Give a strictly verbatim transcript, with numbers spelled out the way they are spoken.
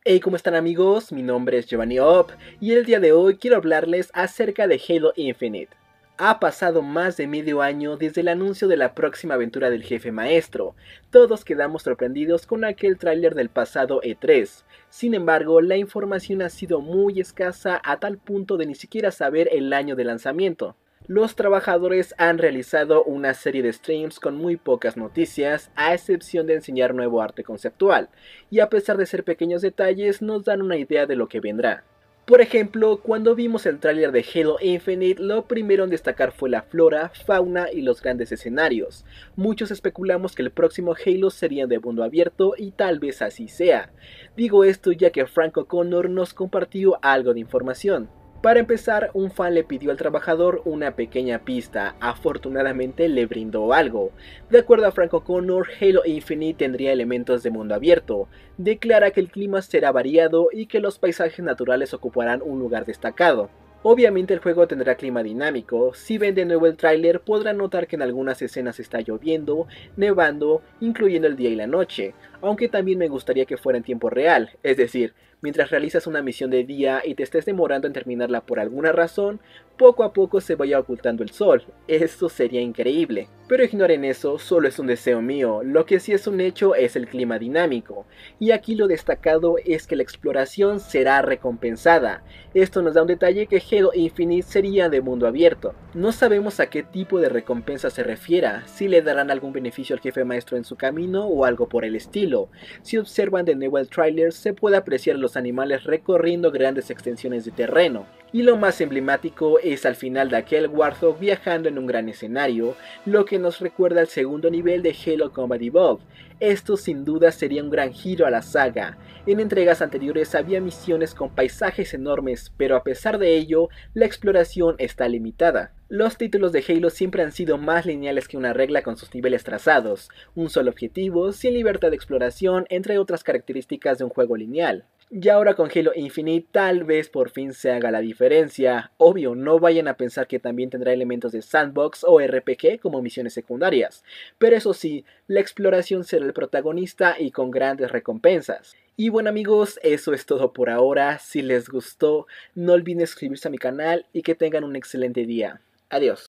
Hey, ¿cómo están amigos? Mi nombre es Giovanni Op y el día de hoy quiero hablarles acerca de Halo Infinite. Ha pasado más de medio año desde el anuncio de la próxima aventura del jefe maestro. Todos quedamos sorprendidos con aquel tráiler del pasado E tres. Sin embargo, la información ha sido muy escasa a tal punto de ni siquiera saber el año de lanzamiento. Los trabajadores han realizado una serie de streams con muy pocas noticias, a excepción de enseñar nuevo arte conceptual, y a pesar de ser pequeños detalles nos dan una idea de lo que vendrá. Por ejemplo, cuando vimos el tráiler de Halo Infinite, lo primero en destacar fue la flora, fauna y los grandes escenarios. Muchos especulamos que el próximo Halo sería de mundo abierto y tal vez así sea. Digo esto ya que Frank O'Connor nos compartió algo de información. Para empezar, un fan le pidió al trabajador una pequeña pista, afortunadamente le brindó algo. De acuerdo a Frank O'Connor, Halo Infinite tendría elementos de mundo abierto, declara que el clima será variado y que los paisajes naturales ocuparán un lugar destacado. Obviamente el juego tendrá clima dinámico. Si ven de nuevo el tráiler podrán notar que en algunas escenas está lloviendo, nevando, incluyendo el día y la noche, aunque también me gustaría que fuera en tiempo real, es decir, mientras realizas una misión de día y te estés demorando en terminarla por alguna razón, poco a poco se vaya ocultando el sol. Esto sería increíble. Pero ignoren eso, solo es un deseo mío. Lo que sí es un hecho es el clima dinámico. Y aquí lo destacado es que la exploración será recompensada. Esto nos da un detalle que Halo Infinite sería de mundo abierto. No sabemos a qué tipo de recompensa se refiera, si le darán algún beneficio al jefe maestro en su camino o algo por el estilo. Si observan de nuevo el tráiler se puede apreciar los animales recorriendo grandes extensiones de terreno. Y lo más emblemático es al final de aquel Warthog viajando en un gran escenario, lo que nos recuerda al segundo nivel de Halo Combat Evolved. Esto sin duda sería un gran giro a la saga. En entregas anteriores había misiones con paisajes enormes, pero a pesar de ello, la exploración está limitada. Los títulos de Halo siempre han sido más lineales que una regla con sus niveles trazados, un solo objetivo, sin libertad de exploración, entre otras características de un juego lineal. Y ahora con Halo Infinite tal vez por fin se haga la diferencia. Obvio, no vayan a pensar que también tendrá elementos de sandbox o R P G como misiones secundarias, pero eso sí, la exploración será el protagonista y con grandes recompensas. Y bueno amigos, eso es todo por ahora. Si les gustó, no olviden suscribirse a mi canal y que tengan un excelente día. Adiós.